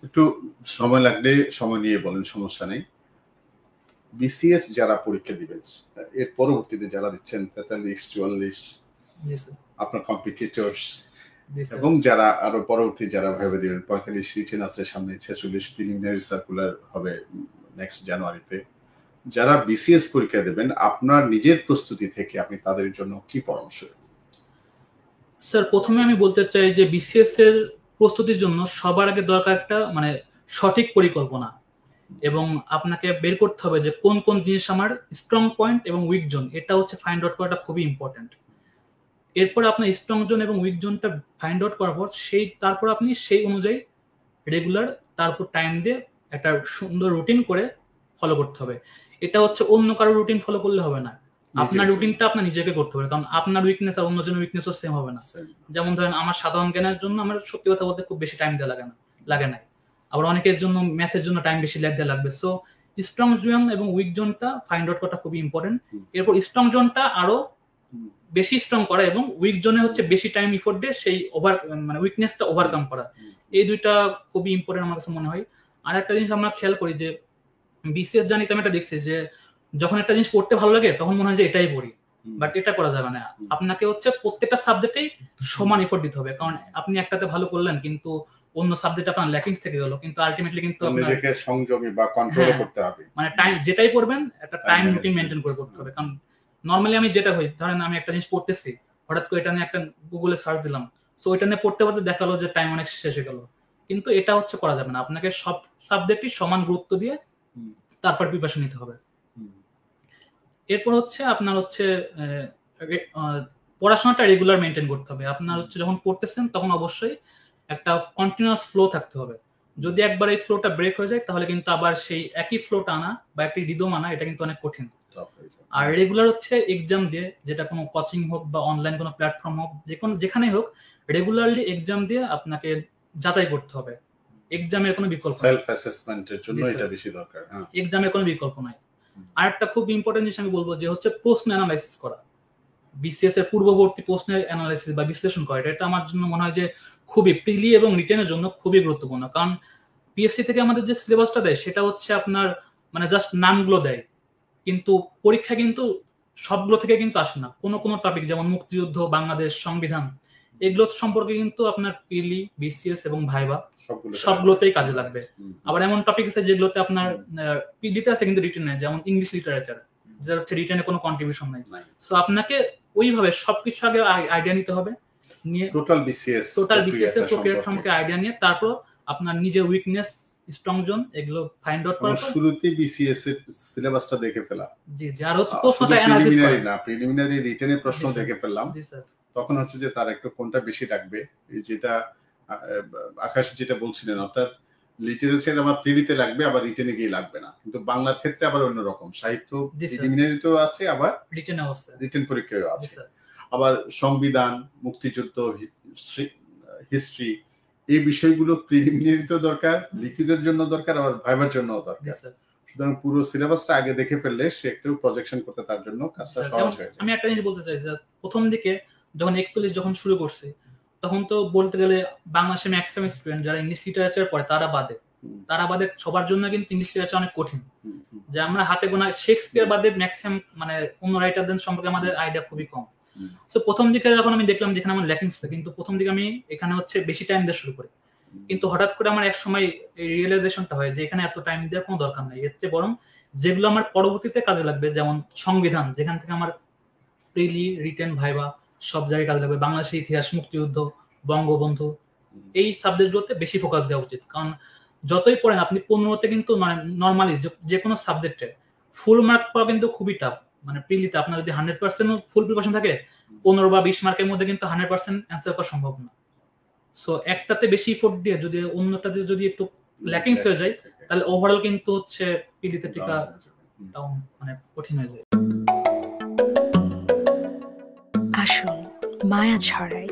একটু সময় লাগলে সময় নিয়ে বলেন, সমস্যা নেই। বিসিএস যারা পরীক্ষা দিবেন, এর পরবর্তীতে যারা দিচ্ছেন 43-44 আপনার কম্পিটিটরস, এবং যারা আরো পরবর্তী যারা ভেবে দিবেন 45 রিটেন আছে সামনে, 46 প্রিলিমিনারি সার্কুলার হবে নেক্সট জানুয়ারিতে, যারা বিসিএস পরীক্ষা দেবেন, আপনার নিজের প্রস্তুতি থেকে আপনি তাদের জন্য কি পরামর্শ দেবেন? স্যার, প্রথমে আমি বলতে চাই যে বিসিএস এর প্রস্তুতির জন্য সবার আগে দরকার একটা সঠিক পরিকল্পনা, এবং আপনাকে বের করতে হবে যে কোন কোন জিনিস আমার স্ট্রং পয়েন্ট এবং উইক জোন, এটা হচ্ছে ফাইন্ড আউট করাটা খুবই ইম্পর্টেন্ট। এরপর আপনার স্ট্রং জোন এবং উইক জোনটা ফাইন্ড আউট করার পর তারপর আপনি সেই অনুযায়ী রেগুলার তারপর টাইম দিয়ে একটা সুন্দর রুটিন করে ফলো করতে হবে। এটা হচ্ছে অন্য কারো রুটিন ফলো করলে হবে না, আপনার রুটিনটা আপনার নিজেকে করতে হবে, কারণ আপনার উইকনেস আর অন্যজনের উইকনেসও সেম হবে না। যেমন ধরেন আমার সাধারণ জ্ঞানের জন্য আমার সত্যি কথা বলতে খুব বেশি টাইম দেওয়া লাগে না, আবার অনেকের জন্য ম্যাথের জন্য টাইম বেশি দেওয়া লাগবে। সো স্ট্রং জোন এবং উইক জোনটা ফাইন্ড আউট করাটা খুবই ইম্পর্টেন্ট। এরপর স্ট্রং জোনটা আরো বেশি স্ট্রং করা এবং উইক জোনে হচ্ছে বেশি টাইম ইফোর্ট দিয়ে সেই উইকনেসটা ওভারকাম করা, এই দুইটা খুবই ইম্পর্টেন্ট আমার কাছে মনে হয়। আর একটা জিনিস আমরা খেয়াল করি যে বিসিএস জার্নিতে আমি এটা দেখছি যে যখন একটা জিনিস পড়তে ভালো লাগে তখন মনে হয় যে এটাই পড়ি, বাট এটা করা যাবে না। আপনাকে হচ্ছে প্রত্যেকটা সাবজেক্টেই সমান এফোর্ট দিতে হবে, কারণ আপনি একটাতে ভালো করলেন কিন্তু অন্য সাবজেক্ট আপনার ল্যাকিংস থেকে গেল, কিন্তু আলটিমেটলি কিন্তু নিজেকে সংযমী বা কন্ট্রোল করতে হবে। টাইম যেটাই পড়বেন একটা টাইম রুটিন মেইনটেইন করে করতে হবে। কারণ নরমালি আমি যেটা হই, ধরেন আমি একটা জিনিস পড়তেছি, হঠাৎ করে এটা নিয়ে একটা গুগলে সার্চ দিলাম, সো এটা নিয়ে পড়তে পড়তে দেখালো যে টাইম অনেক শেষ হয়ে গেল, কিন্তু এটা হচ্ছে করা যাবে না। আপনাকে সব সাবজেক্টই সমান গুরুত্ব দিয়ে তারপর প্রিপারেশন নিতে হবে। এরপর হচ্ছে আপনার হচ্ছে পড়াশোনাটা রেগুলার মেনটেন করতে হবে। আপনার হচ্ছে যখন পড়তেছেন তখন অবশ্যই একটা কন্টিনিউয়াস ফ্লো থাকতে হবে। যদি একবার এই ফ্লোটা ব্রেক হয়ে যায় তাহলে কিন্তু আবার সেই একই ফ্লোটা আনা বা একটি রিদম আনা এটা কিন্তু অনেক কঠিন। আর রেগুলার হচ্ছে এক্সাম দিয়ে, যেটা কোনো কোচিং হোক বা অনলাইন কোনো প্ল্যাটফর্ম হোক, যেখানেই হোক, রেগুলারলি এক্সাম দিয়ে আপনাকে যাচাই করতে হবে। এক্সামের কোনো বিকল্প নেই, সেলফ অ্যাসেসমেন্টের জন্য এটা বেশি দরকার। এক্সামের কোনো বিকল্প নাই। আর একটা খুব ইম্পর্টেন্ট জিনিস আমি বলবো যে হচ্ছে প্রশ্ন অ্যানালাইসিস করা, বিসিএস এর পূর্ববর্তী প্রশ্নের অ্যানালাইসিস বা বিশ্লেষণ করা, এটা আমার জন্য মনে হয় যে খুবই প্রিলি এবং রিটেনের জন্য খুবই গুরুত্বপূর্ণ। কারণ পিএসসি থেকে আমাদের যে সিলেবাসটা দেয় সেটা হচ্ছে আপনার জাস্ট নামগুলো দেয়, কিন্তু পরীক্ষা কিন্তু সবগুলো থেকে কিন্তু আসে না। কোনো কোনো টপিক যেমন মুক্তিযুদ্ধ, বাংলাদেশ, সংবিধান, এগুলো সম্পর্কে কিন্তু আপনার পিলি, বিসিএস এবং ভাইবা সবগুলোতেই কাজে লাগবে। আবার এমন টপিক আছে যেগুলোতে আপনার পিলিতে আছে কিন্তু রিটেন নেই, যেমন ইংলিশ লিটারেচার, যেটা হচ্ছে রিটেনে কোনো কন্ট্রিবিউশন নাই। সো আপনাকে ওইভাবে সবকিছু আগে আইডিয়া নিতে হবে, নিয়ে টোটাল বিসিএস এর প্রক্রিয়া সম্পর্কে আইডিয়া নিয়ে তারপর আপনার নিজের উইকনেস, স্ট্রং জোন এগুলো ফাইন্ড আউট করা। শুরুতে বিসিএস এর সিলেবাসটা দেখে ফেলা। জি জি। আর হচ্ছে প্রশ্নটা অ্যানালাইসিস করা, না প্রিলিমিনারি রিটেনের প্রশ্ন দেখে ফেললাম। জি স্যার। তখন হচ্ছে যে তার একটু কোনটা বেশি লাগবে, যেটা আকাশ যেটা বলছিলেন, অর্থাৎ লিটারেচার আমার প্রিলিতে লাগবে আবার রিটেনে গিয়ে লাগবে না, কিন্তু বাংলার ক্ষেত্রে আবার অন্যরকম, সাহিত্য প্রিলিমিনারিতেও আছে আবার রিটেন পরীক্ষায়ও আছে। আবার সংবিধান, মুক্তিযুদ্ধ, হিস্ট্রি, এই বিষয়গুলো প্রিলিমিনারিতেও দরকার, লিখিতের জন্য দরকার, আবার ভাইবার জন্যও দরকার। সুতরাং পুরো সিলেবাসটা আগে দেখে ফেললে সে একটু প্রজেকশন করতে তার জন্য কাজটা সহজ হয়ে যায়। আমি একটা জিনিস বলতে চাই যে প্রথম দিকে যখন 41 যখন শুরু করছে তখন তো বলতে গেলে বাংলাদেশের ম্যাক্সিমাম স্টুডেন্ট যারা ইংলিশ লিটারেচার পড়ে তারা বাদে সবার জন্য কিন্তু ইংলিশ লিটারেচার অনেক কঠিন। যে আমরা হাতে গোনা শেক্সপিয়ার বাদে ম্যাক্সিমাম অন্য রাইটারদের সম্পর্কে আমাদের আইডিয়া খুবই কম। সো প্রথম দিকে যখন আমি দেখলাম যেখানে আমার ল্যাকিংস থাকে, কিন্তু প্রথম দিকে আমি এখানে হচ্ছে বেশি টাইম দিয়ে শুরু করি, কিন্তু হঠাৎ করে আমার এক সময় রিয়েলাইজেশনটা হয় যে এখানে এত টাইম দেওয়ার কোনো দরকার নাই, এর চেয়ে বরং যেগুলো আমার পরবর্তীতে কাজে লাগবে, যেমন সংবিধান, যেখান থেকে আমার প্রিলি, রিটেন, ভাইবা সব জায়গায় কাজে লাগবে, বাংলাদেশের ইতিহাস, মুক্তিযুদ্ধ, বঙ্গবন্ধু, এই সাবজেক্টগুলোতে বেশি ফোকাস দেওয়া উচিত। কারণ যতই পড়েন আপনি 15তে কিন্তু নর্মালি যে কোনো সাবজেক্টে ফুল মার্ক পাওয়া কিন্তু খুবই টাফ। প্রিলিতে আপনার যদি 100% ফুল প্রিপারেশন থাকে, 15 বা 20 মার্কের মধ্যে কিন্তু 100% অ্যান্সার করা সম্ভব না। সো একটাতে বেশি এফোর্ট দিয়ে যদি অন্যটাতে যদি একটু ল্যাকিংস হয়ে যায় তাহলে ওভারঅল কিন্তু হচ্ছে পিলিতে টিকা ডাউন কঠিন হয়ে যায়। আসুন মায়া ছড়াই।